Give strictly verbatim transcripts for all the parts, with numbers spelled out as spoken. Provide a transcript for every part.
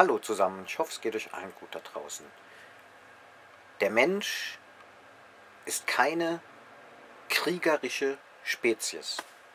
Hallo zusammen, ich hoffe es geht euch allen gut da draußen. Der Mensch ist keine kriegerische Spezies.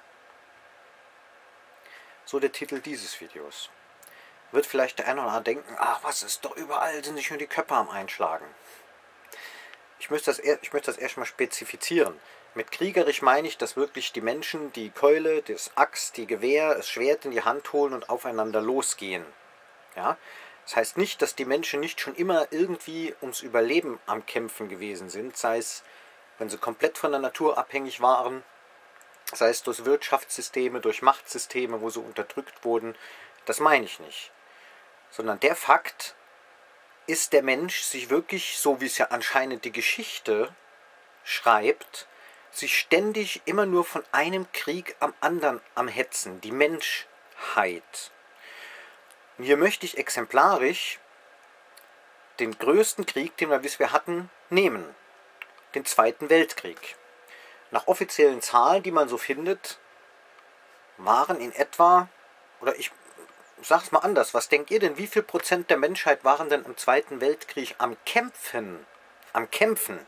So der Titel dieses Videos. Wird vielleicht der eine oder andere denken, ach was ist doch überall, sind nicht nur die Köpfe am Einschlagen. Ich möchte das, ich möchte das erstmal spezifizieren. Mit kriegerisch meine ich, dass wirklich die Menschen die Keule, das Axt, die Gewehr, das Schwert in die Hand holen und aufeinander losgehen. Ja? Das heißt nicht, dass die Menschen nicht schon immer irgendwie ums Überleben am Kämpfen gewesen sind, sei es, wenn sie komplett von der Natur abhängig waren, sei es durch Wirtschaftssysteme, durch Machtsysteme, wo sie unterdrückt wurden. Das meine ich nicht. Sondern der Fakt ist, der Mensch sich wirklich, so wie es ja anscheinend die Geschichte schreibt, sich ständig immer nur von einem Krieg am anderen am Hetzen, die Menschheit. Und hier möchte ich exemplarisch den größten Krieg, den wir bisher hatten, nehmen. Den Zweiten Weltkrieg. Nach offiziellen Zahlen, die man so findet, waren in etwa, oder ich sag's mal anders, was denkt ihr denn, wie viel Prozent der Menschheit waren denn im Zweiten Weltkrieg am Kämpfen? Am Kämpfen?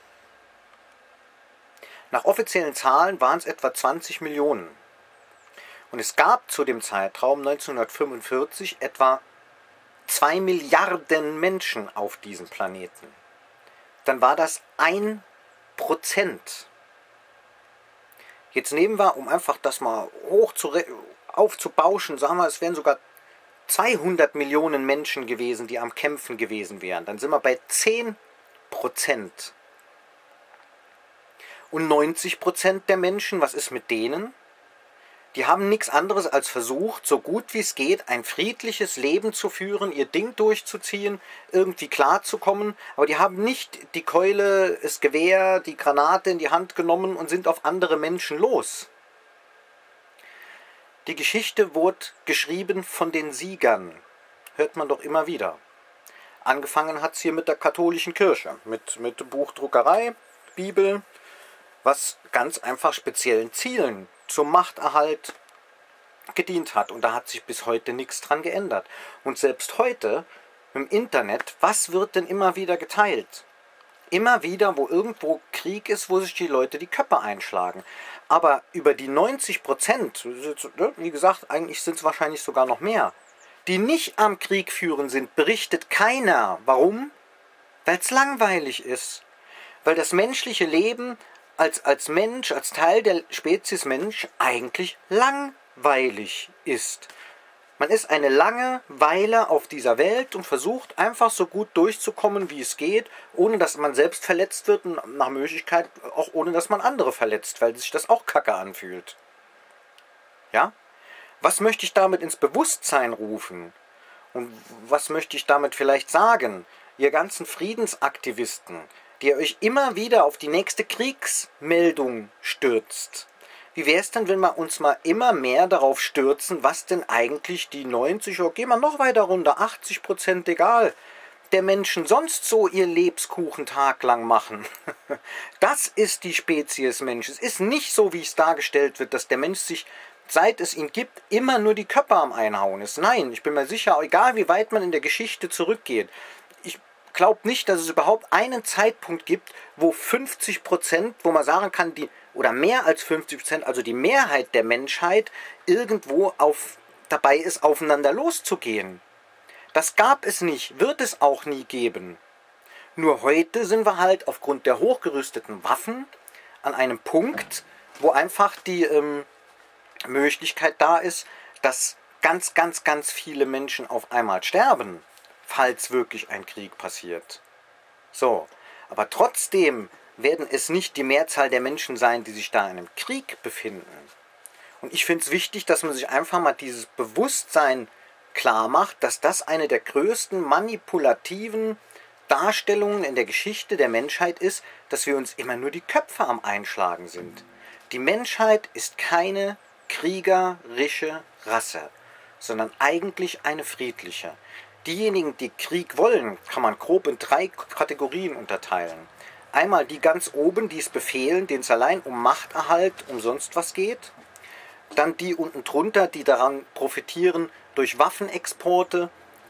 Nach offiziellen Zahlen waren es etwa zwanzig Millionen. Und es gab zu dem Zeitraum neunzehnhundertfünfundvierzig etwa zwei Milliarden Menschen auf diesem Planeten. Dann war das ein Prozent. Jetzt nehmen wir, um einfach das mal hoch zu aufzubauschen, sagen wir, es wären sogar zweihundert Millionen Menschen gewesen, die am Kämpfen gewesen wären. Dann sind wir bei zehn Prozent. Und neunzig Prozent der Menschen, was ist mit denen? Die haben nichts anderes als versucht, so gut wie es geht, ein friedliches Leben zu führen, ihr Ding durchzuziehen, irgendwie klarzukommen. Aber die haben nicht die Keule, das Gewehr, die Granate in die Hand genommen und sind auf andere Menschen los. Die Geschichte wurde geschrieben von den Siegern. Hört man doch immer wieder. Angefangen hat es hier mit der katholischen Kirche, mit, mit Buchdruckerei, Bibel, was ganz einfach speziellen Zielen zum Machterhalt gedient hat. Und da hat sich bis heute nichts dran geändert. Und selbst heute im Internet, was wird denn immer wieder geteilt? Immer wieder, wo irgendwo Krieg ist, wo sich die Leute die Köpfe einschlagen. Aber über die neunzig Prozent, wie gesagt, eigentlich sind es wahrscheinlich sogar noch mehr, die nicht am Krieg führen sind, berichtet keiner. Warum? Weil es langweilig ist. Weil das menschliche Leben als, als Mensch, als Teil der Spezies Mensch eigentlich langweilig ist. Man ist eine lange Weile auf dieser Welt und versucht einfach so gut durchzukommen, wie es geht, ohne dass man selbst verletzt wird und nach Möglichkeit auch ohne, dass man andere verletzt, weil sich das auch kacke anfühlt. Ja? Was möchte ich damit ins Bewusstsein rufen? Und was möchte ich damit vielleicht sagen? Ihr ganzen Friedensaktivisten, die ihr euch immer wieder auf die nächste Kriegsmeldung stürzt. Wie wäre es denn, wenn wir uns mal immer mehr darauf stürzen, was denn eigentlich die neunzig, oder gehen wir noch weiter runter, achtzig Prozent egal, der Menschen sonst so ihr Lebkuchen taglang machen. Das ist die Spezies Mensch. Es ist nicht so, wie es dargestellt wird, dass der Mensch sich, seit es ihn gibt, immer nur die Köpfe am Einhauen ist. Nein, ich bin mir sicher, egal wie weit man in der Geschichte zurückgeht, ich glaube nicht, dass es überhaupt einen Zeitpunkt gibt, wo fünfzig Prozent, wo man sagen kann, die oder mehr als fünfzig Prozent, also die Mehrheit der Menschheit, irgendwo auf, dabei ist, aufeinander loszugehen. Das gab es nicht, wird es auch nie geben. Nur heute sind wir halt aufgrund der hochgerüsteten Waffen an einem Punkt, wo einfach die ähm, Möglichkeit da ist, dass ganz, ganz, ganz viele Menschen auf einmal sterben, falls wirklich ein Krieg passiert. So, aber trotzdem werden es nicht die Mehrzahl der Menschen sein, die sich da in einem Krieg befinden. Und ich finde es wichtig, dass man sich einfach mal dieses Bewusstsein klar macht, dass das eine der größten manipulativen Darstellungen in der Geschichte der Menschheit ist, dass wir uns immer nur die Köpfe am Einschlagen sind. Die Menschheit ist keine kriegerische Rasse, sondern eigentlich eine friedliche. Diejenigen, die Krieg wollen, kann man grob in drei Kategorien unterteilen. Einmal die ganz oben, die es befehlen, denen es allein um Machterhalt, um sonst was geht. Dann die unten drunter, die daran profitieren durch Waffenexporte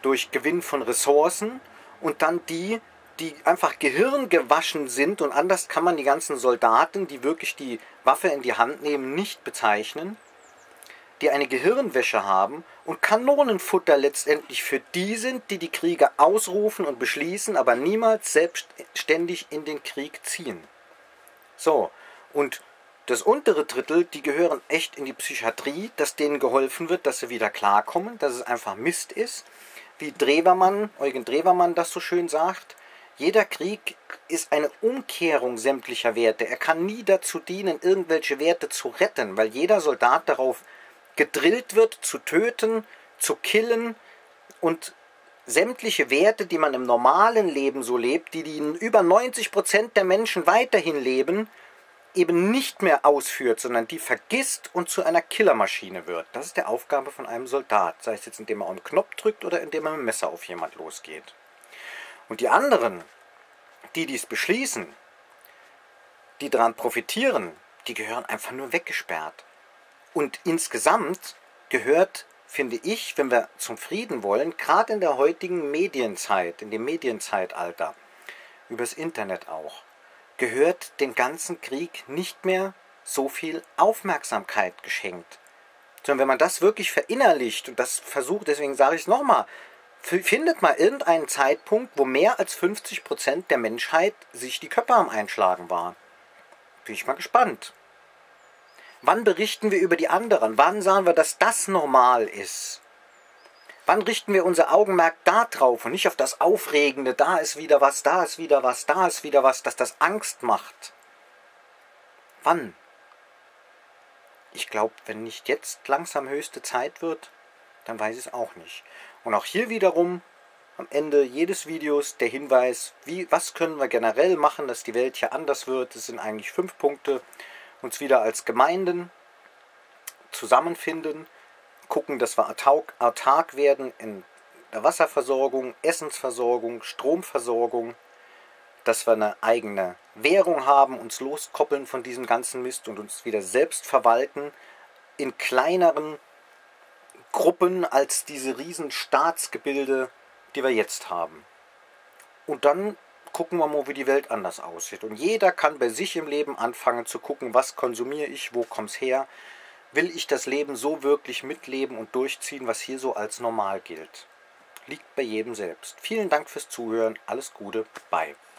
durch Gewinn von Ressourcen und dann die, die einfach gehirngewaschen sind, und anders kann man die ganzen Soldaten, die wirklich die Waffe in die Hand nehmen, nicht bezeichnen, die eine Gehirnwäsche haben und Kanonenfutter letztendlich für die sind, die die Kriege ausrufen und beschließen, aber niemals selbstständig in den Krieg ziehen. So, und das untere Drittel, die gehören echt in die Psychiatrie, dass denen geholfen wird, dass sie wieder klarkommen, dass es einfach Mist ist. Wie Drewermann, Eugen Drewermann das so schön sagt, jeder Krieg ist eine Umkehrung sämtlicher Werte. Er kann nie dazu dienen, irgendwelche Werte zu retten, weil jeder Soldat darauf gedrillt wird, zu töten, zu killen, und sämtliche Werte, die man im normalen Leben so lebt, die die über neunzig Prozent der Menschen weiterhin leben, eben nicht mehr ausführt, sondern die vergisst und zu einer Killermaschine wird. Das ist die Aufgabe von einem Soldat, sei es jetzt indem er auf den Knopf drückt oder indem er mit dem Messer auf jemand losgeht. Und die anderen, die dies beschließen, die daran profitieren, die gehören einfach nur weggesperrt. Und insgesamt gehört, finde ich, wenn wir zum Frieden wollen, gerade in der heutigen Medienzeit, in dem Medienzeitalter, übers Internet auch, gehört dem ganzen Krieg nicht mehr so viel Aufmerksamkeit geschenkt. Sondern wenn man das wirklich verinnerlicht und das versucht, deswegen sage ich es nochmal, findet mal irgendeinen Zeitpunkt, wo mehr als fünfzig Prozent der Menschheit sich die Köpfe am Einschlagen waren. Bin ich mal gespannt. Wann berichten wir über die anderen? Wann sagen wir, dass das normal ist? Wann richten wir unser Augenmerk da drauf und nicht auf das Aufregende, da ist wieder was, da ist wieder was, da ist wieder was, dass das Angst macht? Wann? Ich glaube, wenn nicht jetzt langsam höchste Zeit wird, dann weiß ich es auch nicht. Und auch hier wiederum am Ende jedes Videos der Hinweis, wie, was können wir generell machen, dass die Welt hier anders wird. Das sind eigentlich fünf Punkte. Uns wieder als Gemeinden zusammenfinden, gucken, dass wir autark werden in der Wasserversorgung, Essensversorgung, Stromversorgung, dass wir eine eigene Währung haben, uns loskoppeln von diesem ganzen Mist und uns wieder selbst verwalten in kleineren Gruppen als diese riesen Staatsgebilde, die wir jetzt haben. Und dann gucken wir mal, wie die Welt anders aussieht. Und jeder kann bei sich im Leben anfangen zu gucken, was konsumiere ich, wo kommt es her, will ich das Leben so wirklich mitleben und durchziehen, was hier so als normal gilt. Liegt bei jedem selbst. Vielen Dank fürs Zuhören, alles Gute, bye.